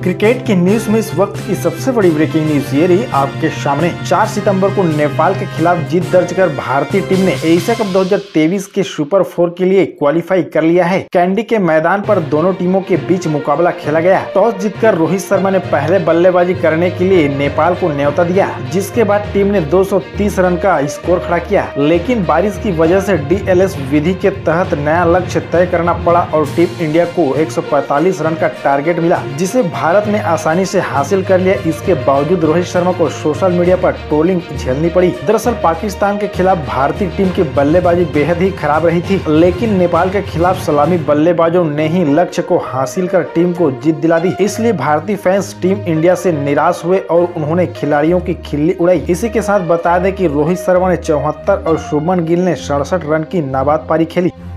Cricket की news में इस वक्त की सबसे बड़ी ब्रेकिंग न्यूज ये रही आपके सामने। 4 सितंबर को नेपाल के खिलाफ जीत दर्ज कर भारतीय टीम ने एशिया कप 2023 के सुपर 4 के लिए क्वालिफाई कर लिया है। कैंडी के मैदान पर दोनों टीमों के बीच मुकाबला खेला गया। टॉस जीतकर रोहित शर्मा ने पहले बल्लेबाजी करने के लिए नेपाल को न्योता दिया, जिसके बाद टीम ने 230 रन का स्कोर खड़ा किया। लेकिन बारिश की वजह से DLS विधि के तहत नया लक्ष्य तय करना पड़ा और टीम इंडिया को 145 रन का टारगेट मिला, जिसे भारत ने आसानी से हासिल कर लिया। इसके बावजूद रोहित शर्मा को सोशल मीडिया पर ट्रोलिंग झेलनी पड़ी। दरअसल पाकिस्तान के खिलाफ भारतीय टीम की बल्लेबाजी बेहद ही खराब रही थी, लेकिन नेपाल के खिलाफ सलामी बल्लेबाजों ने ही लक्ष्य को हासिल कर टीम को जीत दिला दी। इसलिए भारतीय फैंस टीम इंडिया से निराश हुए और उन्होंने खिलाड़ियों की खिल्ली उड़ाई। इसी के साथ बता दें कि रोहित शर्मा ने 74 और शुभमन गिल ने 67 रन की नाबाद पारी खेली।